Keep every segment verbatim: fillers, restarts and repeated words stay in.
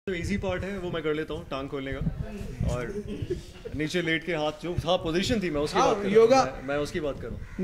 जो easy part है वो मैं कर लेता हूँ, टांग खोलने का और नीचे लेट के हाथ जो था पोजीशन थी मैं उसकी बात कर रहा हूँ, योगा मैं, मैं उसकी बात कर रहा हूँ।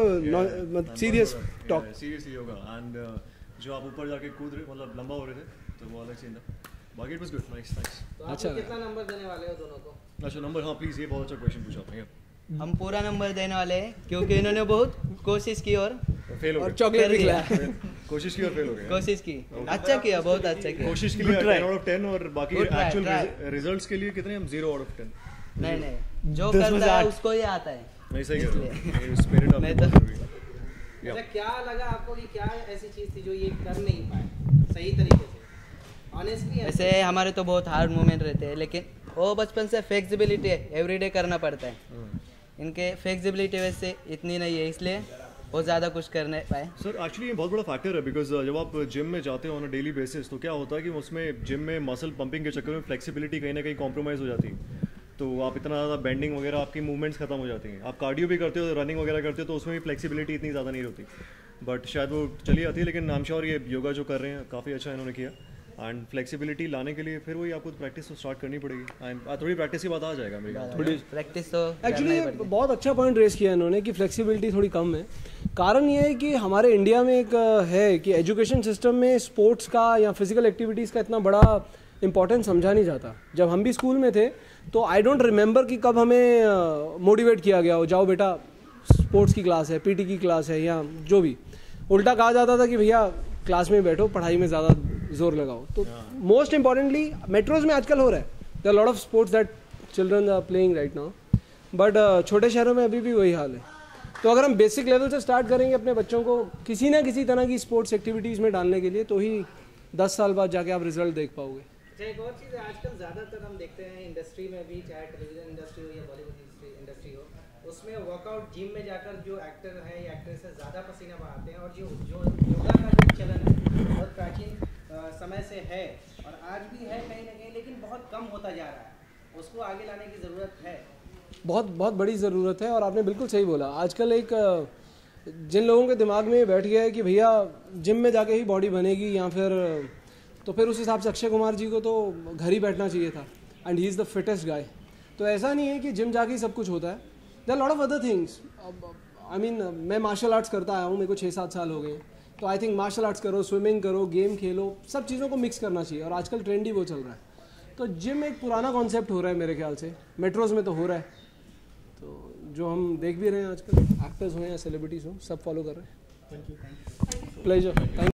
No no serious talk, seriously yoga and जो आप ऊपर जाके कूद रहे मतलब लंबा हो रहे थे तो वो अलग सीन था, बाकी it was good, nice nice. अच्छा, कितना नंबर देने वाले हो दोनों को? अच्छा नंबर, हाँ प्लीज, ये बहुत अच्छा क्वेश्चन पूछा आपने। हम पूरा नंबर देने वाले हैं क्योंकि इन्होंने बहुत कोशिश की और फेल हो और गए, चॉकलेट भी खिलाया, कोशिश की और फेल हो गए। कोशिश की, अच्छा किया, बहुत अच्छा किया। कोशिश के लिए टेन आउट ऑफ टेन और बाकी एक्चुअल रिजल्ट्स के लिए कितने हम जीरो आउट ऑफ टेन। नहीं नहीं, जो करता है उसको ही आता है। नहीं सही कह रहे हो, स्पिरिट ऑफ मैं तो अच्छा, क्या लगा आपको कि क्या ऐसी चीज थी जो ये कर नहीं पाए सही तरीके से? ऑनेस्टली वैसे हमारे तो बहुत हार्ड मोमेंट रहते हैं, लेकिन वो बचपन से फ्लेक्सिबिलिटी है, एवरीडे करना पड़ता है। इनके फ्लेक्सिबिलिटी वैसे इतनी नहीं है, इसलिए वो ज़्यादा कुछ कर नहीं पाए। सर एक्चुअली ये बहुत बड़ा फैक्टर है, बिकॉज जब आप जिम में जाते हो ऑन अ डेली बेसिस तो क्या होता है कि उसमें जिम में मसल पंपिंग के चक्कर में फ्लेक्सिबिलिटी कहीं ना कहीं कॉम्प्रोमाइज़ हो जाती है, तो आप इतना ज़्यादा बेंडिंग वगैरह आपकी मूवमेंट्स खत्म हो जाती हैं। आप कार्डियो भी करते हो, रनिंग वगैरह करते हो तो उसमें भी फ्लेक्सिबिलिटी इतनी ज़्यादा नहीं होती, बट शायद वो चली आती है। लेकिन आई एम श्योर ये योगा जो कर रहे हैं काफ़ी अच्छा इन्होंने किया, एंड फ्लेक्सिबिलिटी लाने के लिए फिर वही आपको प्रैक्टिस तो स्टार्ट करनी पड़ेगी, एंड थोड़ी प्रैक्टिस के बाद आ जाएगा मेरे ख्याल से। थोड़ी प्रैक्टिस तो एक्चुअली बहुत अच्छा पॉइंट रेस किया इन्होंने कि फ्लेक्सिबिलिटी थोड़ी कम है। कारण ये है कि हमारे इंडिया में एक है कि एजुकेशन सिस्टम में स्पोर्ट्स का या फिजिकल एक्टिविटीज़ का इतना बड़ा इंपॉर्टेंस समझा नहीं जाता। जब हम भी स्कूल में थे तो आई डोंट रिमेंबर कि कब हमें मोटिवेट किया गया हो, जाओ बेटा स्पोर्ट्स की क्लास है, पीटी की क्लास है, या जो भी। उल्टा कहा जाता था कि भैया क्लास में बैठो, पढ़ाई में ज़्यादा जोर लगाओ। तो मोस्ट इंपॉर्टेंटली मेट्रोज में आजकल हो रहा है, there are lot of sports that children are playing right now, but छोटे शहरों में अभी भी वही हाल है। तो अगर हम बेसिक लेवल से स्टार्ट करेंगे अपने बच्चों को किसी ना किसी तरह की स्पोर्ट्स एक्टिविटीज़ में डालने के लिए, तो ही दस साल बाद जाके आप रिजल्ट देख पाओगे। अच्छा, एक और चीज़ है, आजकल ज़्यादातर हम देखते हैं इंडस्ट्री में भी, चाहे टेलीविजन इंडस्ट्री हो या बॉलीवुड इंडस्ट्री हो, उसमें वर्कआउट जिम में जाकर जो एक्टर है या एक्ट्रेस है ज़्यादा पसीना बहाते हैं, और जो जो योगा का जो चलन है बहुत प्राचीन समय से है और आज भी है कहीं ना कहीं, लेकिन बहुत कम होता जा रहा है, उसको आगे लाने की ज़रूरत है। बहुत बहुत बड़ी ज़रूरत है, और आपने बिल्कुल सही बोला। आजकल एक जिन लोगों के दिमाग में बैठ गया है कि भैया जिम में जाके ही बॉडी बनेगी, या फिर तो फिर उस हिसाब से अक्षय कुमार जी को तो घर ही बैठना चाहिए था, and he is the fittest guy. तो ऐसा नहीं है कि जिम जाके ही सब कुछ होता है, there are lot of other things. I mean मैं मार्शल आर्ट्स करता आया हूँ, मेरे को छः सात साल हो गए, तो आई थिंक मार्शल आर्ट्स करो, स्विमिंग करो, गेम खेलो, सब चीज़ों को मिक्स करना चाहिए, और आजकल ट्रेंड ही वो चल रहा है। तो जिम एक पुराना कॉन्सेप्ट हो रहा है मेरे ख्याल से, मेट्रोज़ में तो हो रहा है, तो जो हम देख भी रहे हैं आजकल, एक्टर्स हो या सेलिब्रिटीज़ हो, सब फॉलो कर रहे हैं। Thank you, pleasure, thank